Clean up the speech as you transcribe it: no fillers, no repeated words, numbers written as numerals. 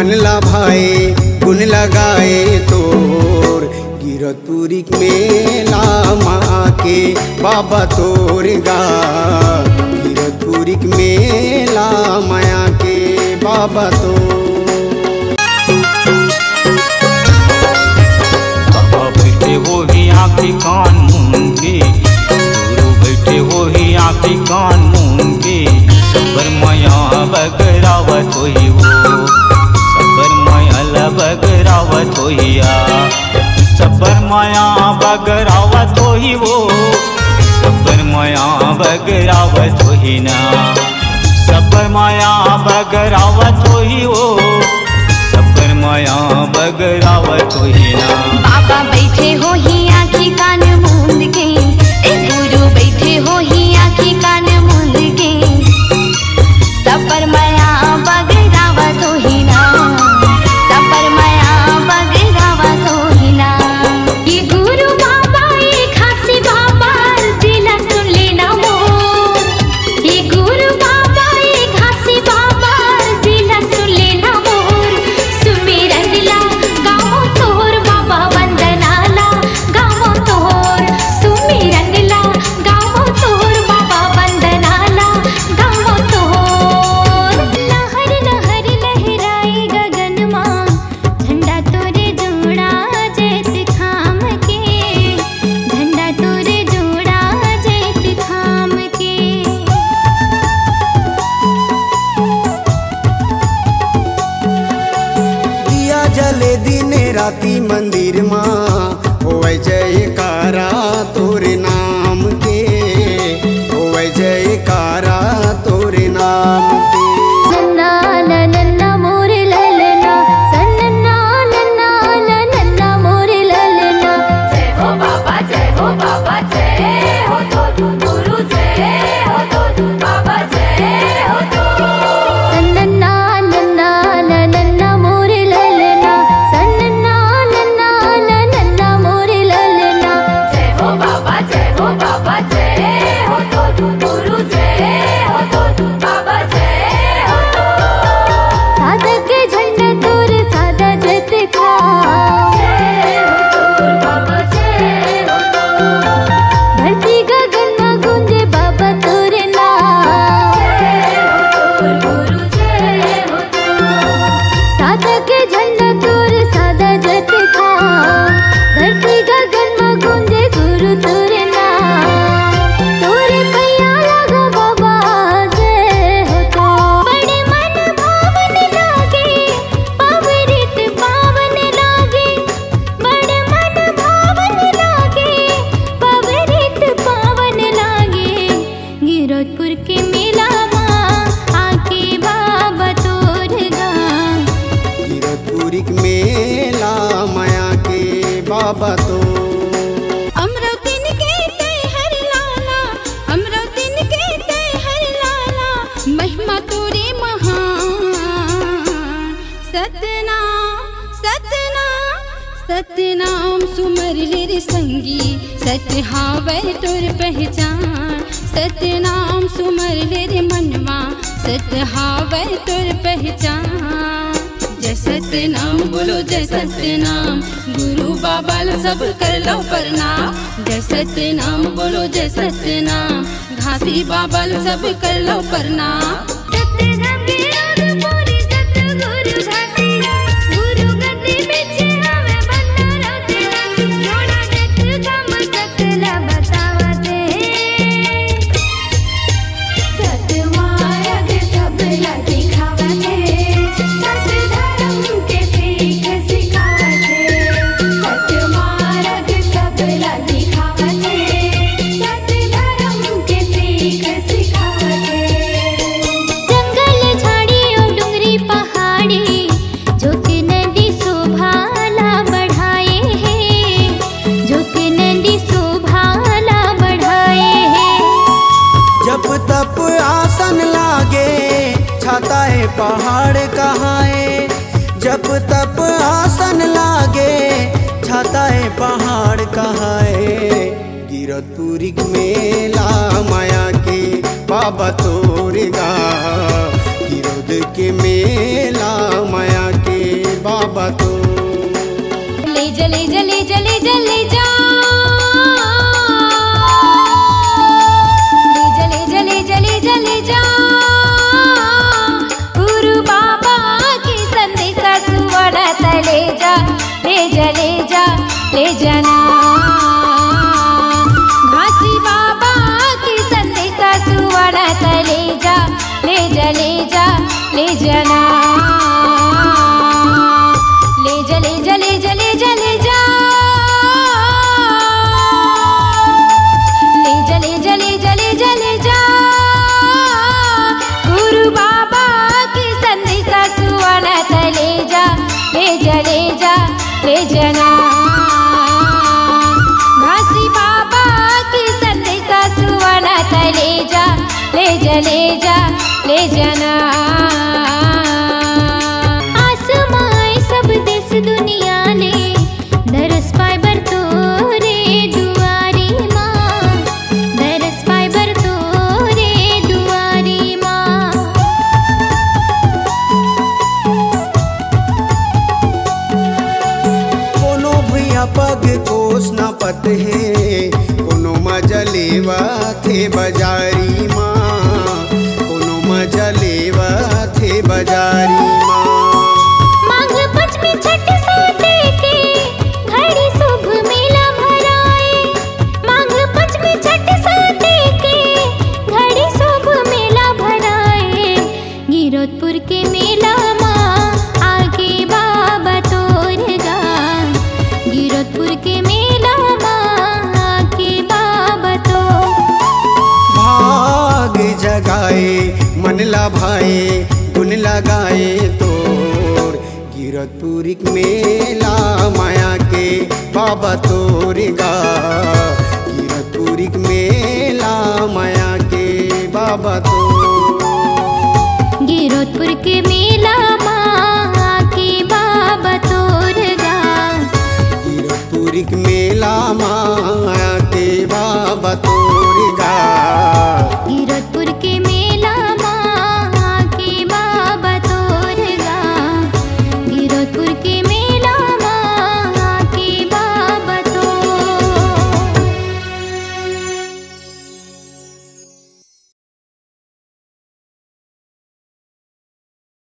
मनला भाई गुन लगाए तोर गिरतपुरी मेला माँ के बाबा तोर गा गिरतपुरी मेला माया के बाबा तो बाबा बैठे हो ही आँखी कान मूंगे गुरु बैठे हो ही आँखी कान मूंगे सबर माया बगरावत होई वो सबर माया बगरावत होइया सबर माया बगरावत होई वो सबर माया बगरावत होई ना सबर माया बगरावत होई वो सबर माया बगरावत होई ना। बाबा बैठे हो ही आँखी कान मूंद के गुरु बैठे हो ही आँखी कान मूंद के सबर माया बगरावत होई ना सबर माया बगरावत होई ना। ये गुरु बाबा ये खासी बाबा दिल सुन लेना मोर ये गुरु बाबा ये खासी बाबा दिल सुन लेना मोर सुमिरन ला गाओ तोर बाबा वंदना ला गाओ तोर सुमिरन ला गाओ तोर बाबा वंदना ला गाओ तोर। लहर लहर लहराए गगन माँ झंडा तोरे जोड़ा जैत खाम के झंडा तोरे जोड़ा जैत खाम के। दिया जले दिन राती मंदिर माँ होवे जयकारा तोरे नाम के होवे जयकारा तोरे नाम के। नन्ना नन्ना मोरे ललना सन्ना नन्ना नन्ना मोरे ललना जय हो बाबा जय हो तो गुरु जय हो तो बाबा जय हो तो सन्ना नन्ना नन्ना मोरे ललना सन्ना नन्ना नन्ना मोरे ललना जय हो बाबा जय हो तो गुरु जय हो तो बाबा जय हो तो। साधक झंडा तोर सादा जत खा जय हो तो बाबा जय हो तो धरती गगन में गूंजे बाबा तोरे नाम जय हो तो गुरु जय हो तो। साधक झंडा तोर सादा जत खा धरती गगन में गूंजे गुरु तोरे नाम तोरे पैया लागो बाबा जय हो तो। बड़े मन भावन लागे पवित्र पावन लागे बड़े मन भावन लागे पवित्र पावन लागे गिरतपुर के मेला माँ आके बाबा तोर गा गिरतपुरी मेला माया के बाबा तो अमृतिन के तय हर लाला अमृतिन के तय हर लाला महिमा तोरे महान सतनाम सतनाम सतनाम सुमर रे संगी सत्य हावे तोर पहचान सतनाम सुमर रे मनवा सत्य हावे तोर पहचान। जय सतनाम बोलो जय सतनाम गुरु बाबा लो सब कर लो प्रणाम जय सतनाम बोलो जय सतनाम घासी बाबा लो सब कर लो प्रणाम। सतनाम के रोज पूरी सतगुरु घासी गुरु गद्दी पीछे हमें बंदा रहते जोड़ा जत काम सकला बतावते सतमार्ग सब लगी खावते सत धर्म के सीख सिखावते सतमार्ग सब लगी खावते सत धर्म के सीख सिखावते। जंगल झाड़ी और डूंगरी पहाड़ी जोत नदी शोभाला बढ़ाए हैं जोत नदी शोभाला बढ़ाए हैं। जब तप आसन लागे छाता है पहाड़ कहाँ है जब तप आसन लागे छाता है पहाड़ कहाँ है गिरतपुरी मेला माया के बाबा तोर गा गिरद के मेला माया के जना। घासी बाबा की संदेशा सुवर्ण ले जा ले जा ले जा ले जना। ले जा ले जा ले जा ले जा ले जा ले जा ले जा ले जा ले जा ले जा। गुरु बाबा की संदेशा सुवर्ण ले जा ले जा ले जा ले जना। घासी बाबा की संदेशा सुवर्ण ले जा ले जा ले जा ले जना। आसमां सब देश दुनिया ले दरस पाए बर तोरे दुआरी माँ। दरस पाए बर तोरे दुआरी माँ। कोनो भैया पग कोस न पत है, कोनो मजलेवा थे बजारी माँ। कोनो मजलेवा थे बजारी माँ। माघ पंचमी छठ साते के घड़ी शुभ मेला भराए। माघ पंचमी छठ साते के घड़ी शुभ मेला भराए। गिरौदपुर के मेला माँ आगे बाबा तोर गा। गिरौदपुर के मेला माँ आगे बाबा तो। भाग जगाए मन लाभाए गुन लगाए तोर। गिरौदपुरिक मेला माया के बाबा तोर गा। गिरौदपुरिक मेला माया के बाबा तोर। गिरौदपुर के मेला माँ के बाबा तोर गा। गिरौदपुरिक